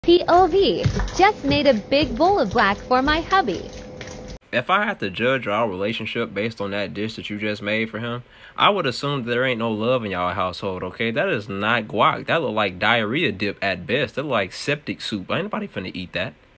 POV. Just made a big bowl of guac for my hubby. If I had to judge our relationship based on that dish that you just made for him, I would assume that there ain't no love in y'all household, okay? That is not guac. That look like diarrhea dip at best. That look like septic soup. Ain't nobody finna eat that.